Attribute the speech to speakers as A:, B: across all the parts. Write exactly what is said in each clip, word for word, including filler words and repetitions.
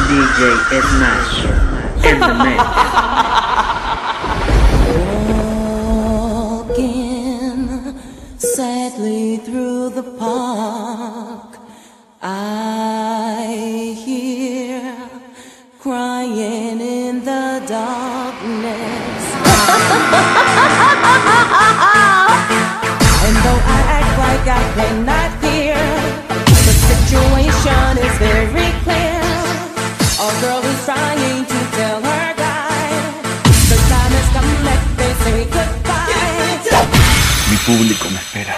A: D J Smash in the mix.
B: Walking sadly through the park, I hear crying in the darkness. And though I act like I cannot hear, the situation is very clear. A girl is trying to tell her guy the time has come, let they say goodbye.
C: Mi público me espera.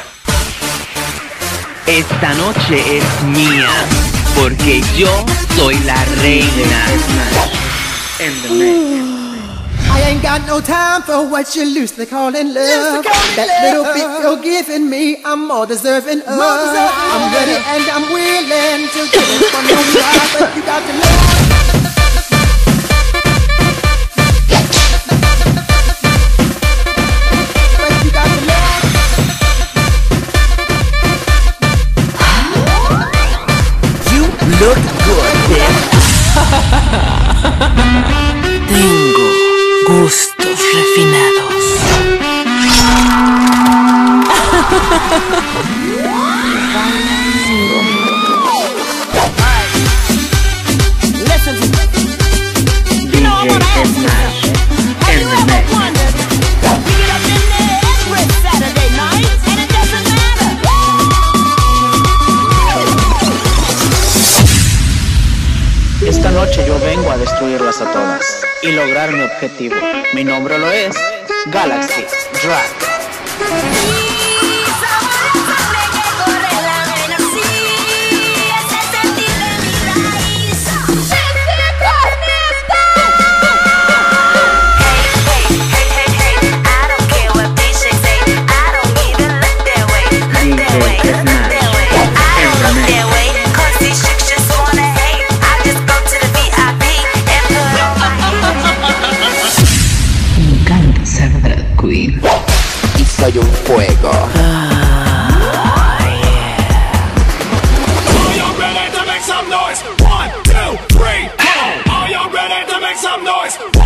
D: Esta noche es mía, porque yo soy la reina.
A: In the mix.
E: I ain't got no time for what you loosely calling love. That little bit you're giving me, I'm more deserving of. I'm ready and I'm willing to give it from your side, but you got to love. But you got to love.
D: You look good, bitch. Tengo gustos refinados.
B: Listen to me.
A: D J Smash in the mix.
B: We get up in there every Saturday night, and it doesn't matter.
F: Esta noche yo vengo a destruirlas a todas y lograr mi objetivo. Mi nombre lo es Galaxi Drag.
D: Y soy un fuego.
G: Are you ready to make some noise? One, two, three, go! Are you ready to make some noise?